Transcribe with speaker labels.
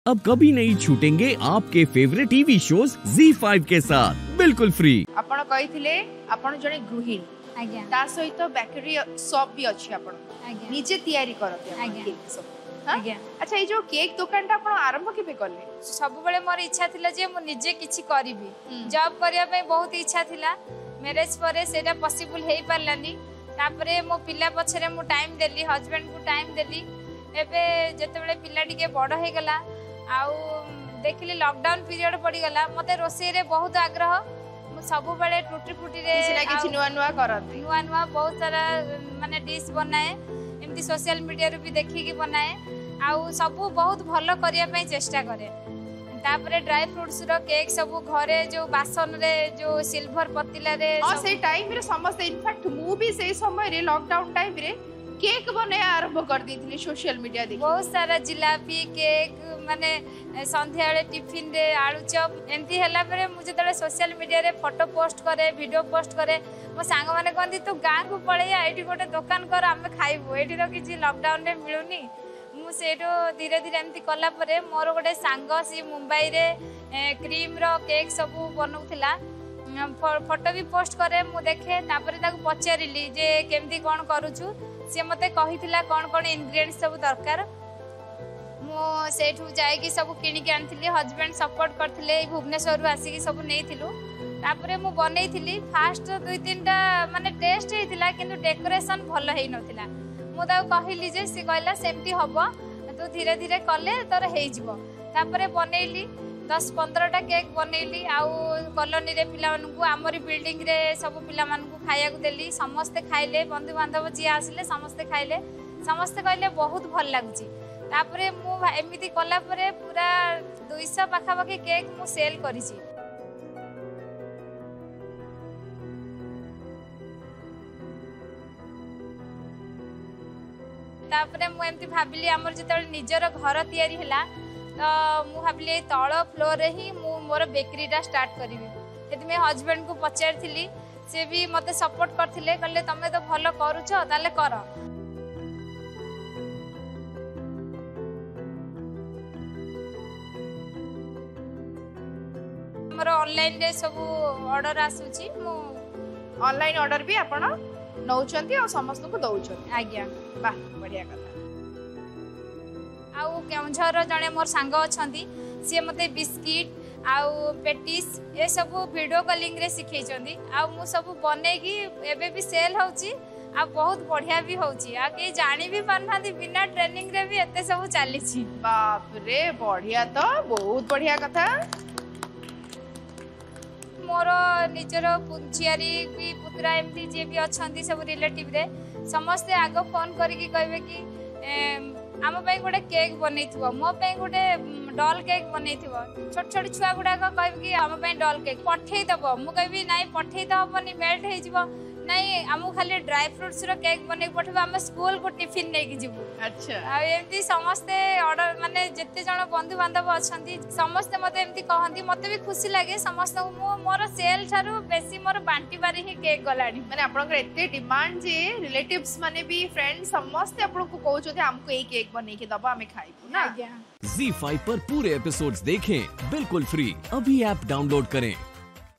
Speaker 1: अब कभी नहीं छूटेंगे आपके फेवरेट टीवी शोज ZEE5 के साथ बिल्कुल फ्री।
Speaker 2: आपण कहिथिले आपण जने गृहिणी
Speaker 3: आज्ञा
Speaker 2: ता सहित बेकरी शॉप भी अछि आपण
Speaker 3: आज्ञा
Speaker 2: निजे तयारी करते
Speaker 3: आज्ञा।
Speaker 2: केक सब
Speaker 3: आज्ञा
Speaker 2: अच्छा ये जो केक दुकान ता आपण आरंभ केबे करले
Speaker 3: सब बेले मोर इच्छा थिला जे मु निजे किछि करिवि जॉब करिया पे बहुत इच्छा थिला मैरिज परे सेटा पॉसिबल हेई पारलानी तापरे मो पिला पछरे मु टाइम देली हस्बैंड को टाइम देली एबे जेतेबेले पिला टिके बड़ हे गला आउ देखिली लॉकडाउन पीरियड पड़ी गला मते रोसे रे बहुत आग्रह मु सब बेले टूटी फुटी रे
Speaker 2: किछि नुवा नुवा करत
Speaker 3: नुआ नुआ बहुत सारा माने डिश बनाए एमती सोशल मीडिया रे भी देखि की बनाए आउ सब बहुत भलो करिया पई चेष्टा करे तापरे ड्राई फ्रूट्स रो केक सब घरे जो बासन रे जो सिल्वर पतिला रे
Speaker 2: हां से टाइम रे समस्त इनफैक्ट मु भी से समय रे लॉकडाउन टाइम रे केक बने आरंभ कर दी सोशल मीडिया देखि
Speaker 3: बहुत सारा जिलापी केक माने संध्या रे टिफिन रे आलू चप एमती हला परे मु जतले सोशल मीडिया रे फोटो पोस्ट करे वीडियो पोस्ट करे मो सांग माने कहंदी तू गां को पळैया एठी गोटे दुकान कर आमे खाइबो एठी रो किछि लॉकडाउन रे मिलुनी मु सेठो धीरे धीरे एमती कला परे मोर गोटे सांग सी मुंबई रे क्रीम रो केक सब बनौथिला फोटो भी पोस्ट करे मु देखे तापरे ताको पचारिली जे केमती कोन करूछु से मते कहिथिला कोन कोन इंग्रेडिएंट्स सब दरकार मो सेठू जाई सब किणी के आनथिली हस्बैंड सपोर्ट करथिले भुवनेश्वर रु आसी सब नेइथिलु तापरे मु बनैथिली फास्ट 2-3टा माने टेस्ट हेतिला किंतु डेकोरेशन भलो हेइ नथिला मु ता कहिली जे से कहला सेमती हबो तू धीरे धीरे कले तोर हेइ जिवो तापरे बनैली 10-15टा केक बनैली आउ कॉलोनी रे पिला मानकु हमरी बिल्डिंग रे सब पिला मानकु खाया को देली समस्त खाइले बंधु बांधव जी आसिले समस्त खाइले समस्त कहले बहुत भल लागुची तापरे मु एमिति कला परे पूरा 200 पाखा पाखी केक मु सेल करिछि तापरे मु एमति भाबिली हमर जतल निजर घर तयारी हला तो मु भाबिली तळ फ्लोर रे ही मु मोर बेकरीटा स्टार्ट करिवि एति मे हस्बैंड को पचारथिली से भी मते सपोर्ट करथिले कहले तमे तो भलो करूछो ताले कर हमर ऑनलाइन रे सब ऑर्डर आसुची मु
Speaker 2: ऑनलाइन ऑर्डर भी आपण नौचंती और समस्त को दउचंती
Speaker 3: आज्ञा
Speaker 2: वाह बढ़िया कथा
Speaker 3: आउ केउझर जने मोर सांग अछंती सी मते बिस्किट आउ पेटिस ए सब वीडियो कॉलिंग रे सिखै चंदी आउ मु सब बने की एबे भी सेल होउची आ बहुत बढ़िया भी होउची आ के जानि भी पारनादी बिना ट्रेनिंग रे भी एते सब चाली छी
Speaker 2: बाप रे बढ़िया तो बहुत बढ़िया कथा
Speaker 3: मोर निजर पुंचियारी भी पुत्रा एमती जे भी अछंती सब रिलेटिव रे समस्त आग फोन करके कहबे कि आम पे गोटे केक बनैथिबो मो पे गोटे डॉल केक बनैथिबो छोट छोट छुआ गुडा कहबे कि आम पे डॉल केक पठै दबो मु कहबी नाही पठै द हबनी मेल्ट हे जिवो नहीं आम खाली ड्राई फ्रूट्स रो केक बनै पठबो हम स्कूल को टिफिन नै कि जिवो
Speaker 2: अच्छा
Speaker 3: आ एमती समस्त ऑर्डर माने जत्ते जण बंधु बांधव अछंती समस्त मते एमती कहंती मते भी खुशी लागे समस्त मो मोर सेल थारु बेसी मोर बांटी बारी ही केक गलाडी
Speaker 2: माने आपन एते डिमांड जे रिलेटिव्स माने भी फ्रेंड समस्त आपन को कहउ छथि हमको एक केक बनै के दबा हमें खाइबो ना
Speaker 1: ZEE5 पर पूरे एपिसोड्स देखें बिल्कुल फ्री अभी ऐप डाउनलोड करें।